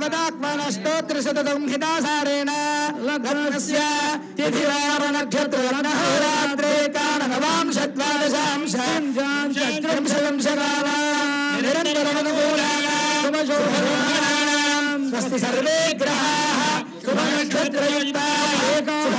सर्वदात्मनस्तोत्रशतसंहितासारेण लग्नस्य तिथिवारनक्षत्रगणहोरात्रे कालनवांशद्वादशांशां निरन्तरमनुकूलानां स्वस्ति सर्वे ग्रहाः शुभनक्षत्रयुक्ताः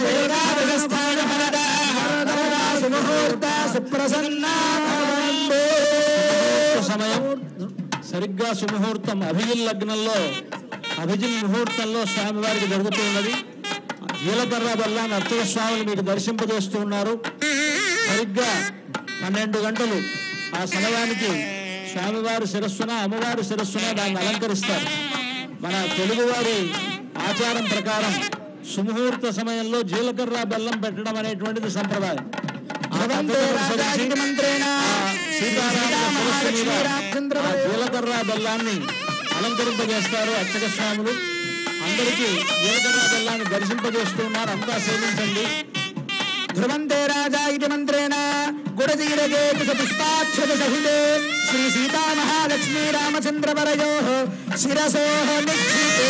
సమయం సరిగ్గా సుముహూర్తం అభిజిల్ లగ్నంలో అభిజిల్ ముహూర్తంలో స్వామివారికి జరుగుతున్నది. జీలకర్ర బెల్లాన్ని అర్చక స్వాములు మీకు దర్శింపజేస్తూ ఉన్నారు. సరిగ్గా 12 గంటలు ఆ సమయానికి స్వామివారి శిరస్సున అమ్మవారి శిరస్సున దాన్ని అలంకరిస్తారు. మన తెలుగువారి ఆచారం ప్రకారం సుముహూర్త సమయంలో జీలకర్ర బెల్లం పెట్టడం అనేటువంటిది సంప్రదాయం. జీలకర్ర బెల్లాన్ని అలంకరింపజేస్తారు అర్చక స్వాములు. అందరికీ జీలకర్ర బెల్లాన్ని దర్శింపజేస్తున్నారు. అంతా సేవించండి. ధ్రువంతే రాజా ఇది మంత్రేణ గుడజీరగే పుష్పాక్షత సహితే శ్రీ సీతా మహాలక్ష్మీ రామచంద్రవరయో శిరసో నిక్షిపే.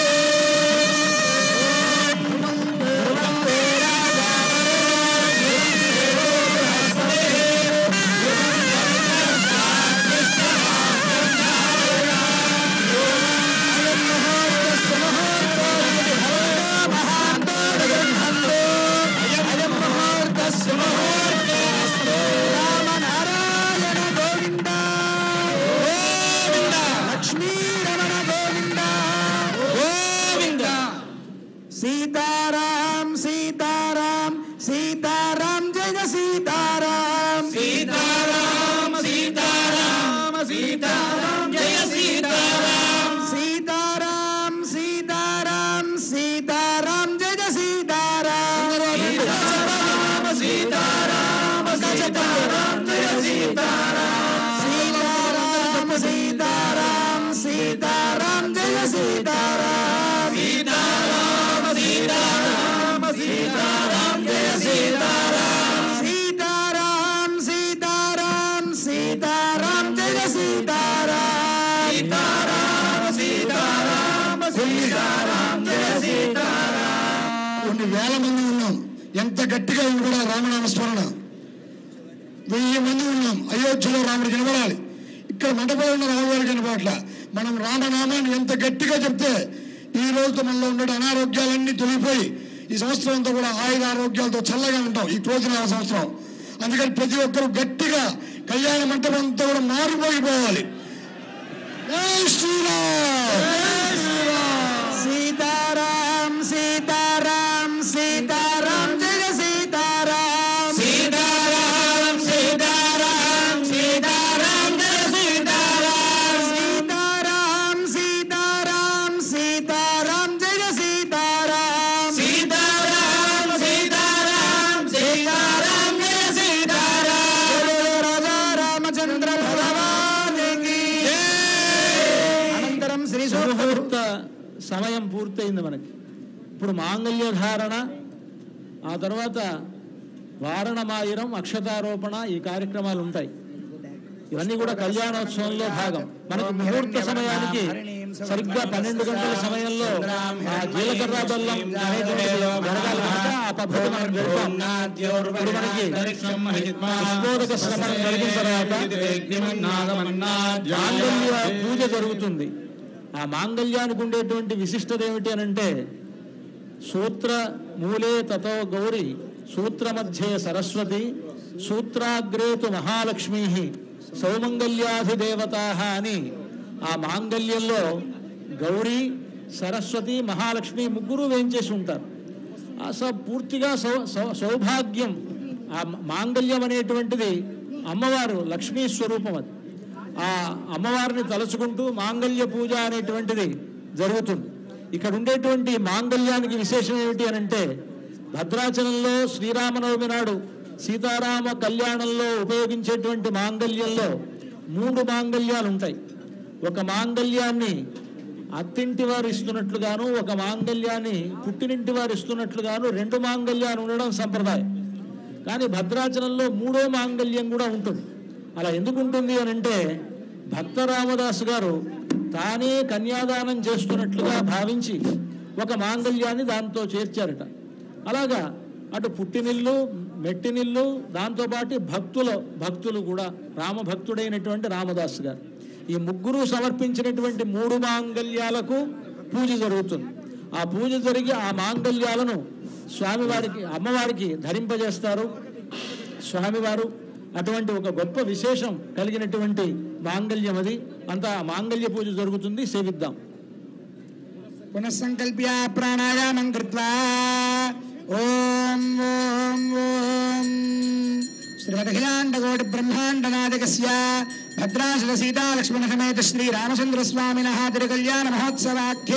सीताराम सीताराम सीताराम जय सीताराम सीताराम सीताराम सीताराम जय सीताराम सीताराम सीताराम सीताराम जय सीताराम सीताराम सीताराम सीताराम जय सीताराम सीताराम सीताराम सीताराम जय सीताराम सीताराम सीताराम सीताराम जय सीताराम सीताराम सीताराम सीताराम जय सीताराम सीताराम सीताराम सीताराम जय सीताराम. కొన్ని వేల మంది ఉన్నాం. ఎంత గట్టిగా కూడా రామనామ స్మరణ 1000 మంది ఉన్నాం. అయోధ్యలో రాముడు కనబడాలి. ఇక్కడ మండపంలో ఉన్న రాముడు కనబడట్ల. మనం రామనామాన్ని ఎంత గట్టిగా చెప్తే ఈ రోజుతో మనలో ఉండే అనారోగ్యాలన్నీ తొలిగిపోయి ఈ సంవత్సరం అంతా కూడా ఆయుధ ఆరోగ్యాలతో చల్లగా ఉంటాం ఈ క్రోధనామ సంవత్సరం. అందుకని ప్రతి ఒక్కరు గట్టిగా కళ్యాణ మంటపం అంతా కూడా మారిపోయిపోవాలి. జై శ్రీరామ్. सीताराम सीताराम सीताराम जय सीताराम सीताराम सीताराम सीताराम जय सीताराम सीताराम सीताराम सीताराम जय सीताराम सीताराम सीताराम सीताराम जय सीताराम. राजा रामचंद्र भगवान की जय. अनंतरम श्री సుముహూర్త సమయం పూర్తయింది మనకి. ఇప్పుడు మాంగళ్య ధారణ, ఆ తర్వాత వారణమాయిరం, అక్షతారోపణ, ఈ కార్యక్రమాలు ఉంటాయి. ఇవన్నీ కూడా కళ్యాణోత్సవంలో భాగం. మనకు ముహూర్త సమయానికి సరిగ్గా 12 గంటల సమయంలో ఆ జీలకర్ర బెల్లం అనేటువంటిది జరగాలి కనుక ఆ పద్ధతి మనం జరుపుతాం. ఇప్పుడు మనకి పుష్పోదక శ్రవణం జరిగిన తర్వాత మాంగళ్య పూజ జరుగుతుంది. ఆ మాంగళ్యానికి ఉండేటువంటి విశిష్టత ఏమిటి అని అంటే, సూత్ర మూలే తతో గౌరి సూత్ర మధ్యే సరస్వతి సూత్రాగ్రేతు మహాలక్ష్మీ సౌమంగళ్యాధిదేవతా అని ఆ మాంగళ్యంలో గౌరీ, సరస్వతి, మహాలక్ష్మి ముగ్గురు వేయించేసి ఉంటారు. పూర్తిగా సౌభాగ్యం. ఆ మాంగళ్యం అనేటువంటిది అమ్మవారు లక్ష్మీ స్వరూపం. అది ఆ అమ్మవారిని తలుచుకుంటూ మాంగళ్య పూజ అనేటువంటిది జరుగుతుంది. ఇక్కడ ఉండేటువంటి మాంగళ్యానికి విశేషం ఏమిటి అని అంటే, భద్రాచలంలో శ్రీరామనవమి నాడు సీతారామ కళ్యాణంలో ఉపయోగించేటువంటి మాంగళ్యంలో 3 మాంగళ్యాలు ఉంటాయి. ఒక మాంగళ్యాన్ని అత్తింటి వారు ఇస్తున్నట్లుగాను, ఒక మాంగళ్యాన్ని పుట్టినింటి వారు ఇస్తున్నట్లుగాను 2 మాంగళ్యాలు ఉండడం సంప్రదాయం. కానీ భద్రాచలంలో 3వ మాంగళ్యం కూడా ఉంటుంది. అలా ఎందుకు ఉంటుంది అని అంటే, భక్త రామదాసు గారు తానే కన్యాదానం చేస్తున్నట్లుగా భావించి ఒక మాంగళ్యాన్ని దాంతో చేర్చారట. అలాగా అటు పుట్టినిల్లు, మెట్టినిల్లు, దాంతోపాటు భక్తులు కూడా రామభక్తుడైనటువంటి రామదాసు గారు, ఈ ముగ్గురు సమర్పించినటువంటి 3 మాంగళ్యాలకు పూజ జరుగుతుంది. ఆ పూజ జరిగి ఆ మాంగళ్యాలను స్వామివారికి, అమ్మవారికి ధరింపజేస్తారు స్వామివారు. అటువంటి ఒక గొప్ప విశేషం కలిగినటువంటి మాంగళ్యం అది. అంతా మాంగళ్య పూజ జరుగుతుంది, సేవిద్దాం. పునఃసంకల్ప్య ప్రాణాయామం కృత్వా ఓం ఓం ఓం శ్రీమదఖిలాండకోటి బ్రహ్మాండనాయకస్య భద్రాచల సీతాలక్ష్మణ సమేత శ్రీ రామచంద్ర స్వామినః తిరుకల్యాణ మహోత్సవాఖ్యే